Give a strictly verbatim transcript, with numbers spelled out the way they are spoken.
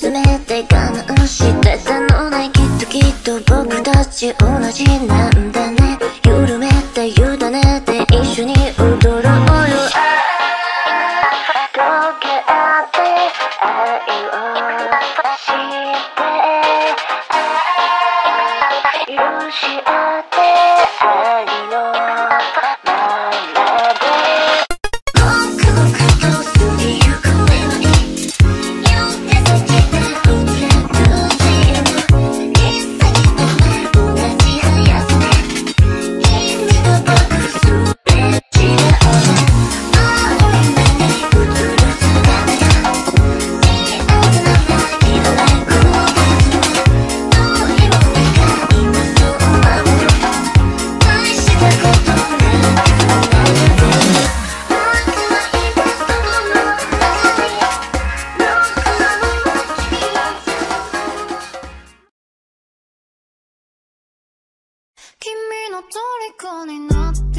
詰めて我慢してたのね。きっときっと僕たち同じなんだね。緩めて委ねて一緒に踊ろうよ。溶け合って愛をして許し合って愛のままで僕のことを過ぎゆくメロディーよってそちて触れるっていう一切と同じ速さで君と僕すれ違う青い目に映る姿がいいはずならいらない雲がどうにも願い今そう思う大したことなくなるぜ。僕は今その中に僕らの街に君の虜になって